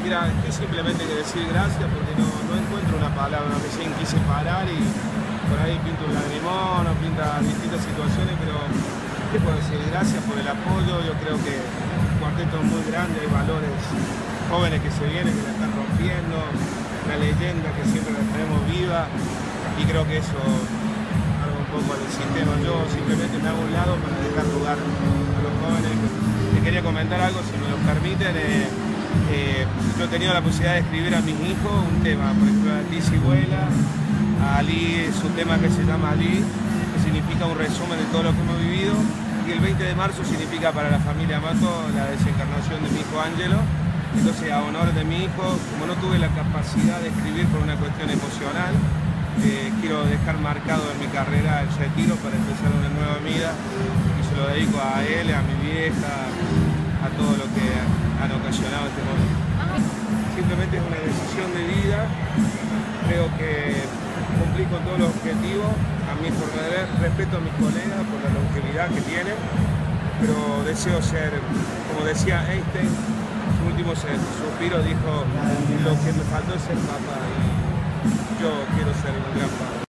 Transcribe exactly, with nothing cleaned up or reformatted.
Mira, es simplemente que decir gracias porque no, no encuentro una palabra, recién quise parar y por ahí pinto un lagrimón o pinta distintas situaciones, pero ¿qué puedo decir? Gracias por el apoyo, yo creo que el cuarteto es muy grande, hay valores jóvenes que se vienen, que la están rompiendo, una leyenda que siempre la tenemos viva y creo que eso algo un poco al sistema. Yo simplemente me hago a un lado para dejar lugar a los jóvenes. Les quería comentar algo, si me lo permiten. Eh, Eh, yo he tenido la posibilidad de escribir a mis hijos un tema, por ejemplo a Tizi Vuela, a Ali, es un tema que se llama Ali, que significa un resumen de todo lo que hemos vivido, y el veinte de marzo significa para la familia Mato la desencarnación de mi hijo Ángelo. Entonces, a honor de mi hijo, como no tuve la capacidad de escribir por una cuestión emocional, eh, quiero dejar marcado en mi carrera el retiro para empezar una nueva vida, y se lo dedico a él, a mi vieja, a todo lo que han ocasionado este momento. Simplemente es una decisión de vida, creo que cumplí con todos los objetivos, a mi forma de ver, respeto a mis colegas por la longevidad que tienen, pero deseo ser, como decía Einstein, su último suspiro dijo, lo que me faltó es ser papá, y yo quiero ser un gran padre.